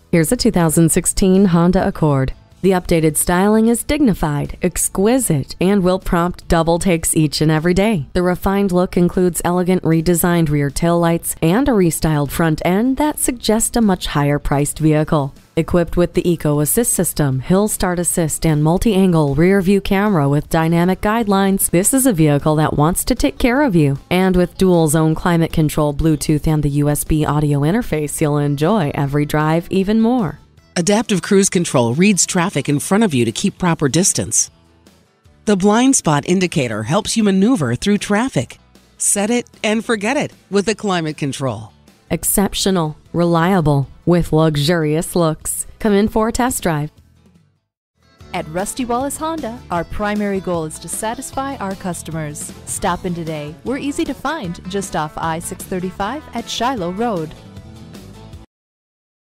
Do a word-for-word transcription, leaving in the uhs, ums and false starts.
Here's a two thousand sixteen Honda Accord. The updated styling is dignified, exquisite, and will prompt double takes each and every day. The refined look includes elegant redesigned rear taillights and a restyled front end that suggests a much higher-priced vehicle. Equipped with the Eco Assist system, Hill Start Assist, and multi-angle rear-view camera with dynamic guidelines, this is a vehicle that wants to take care of you. And with dual-zone climate control, Bluetooth, and the U S B audio interface, you'll enjoy every drive even more. Adaptive Cruise Control reads traffic in front of you to keep proper distance. The blind spot indicator helps you maneuver through traffic. Set it and forget it with the climate control. Exceptional, reliable, with luxurious looks. Come in for a test drive. At Rusty Wallace Honda, our primary goal is to satisfy our customers. Stop in today. We're easy to find just off I six thirty-five at Shiloh Road.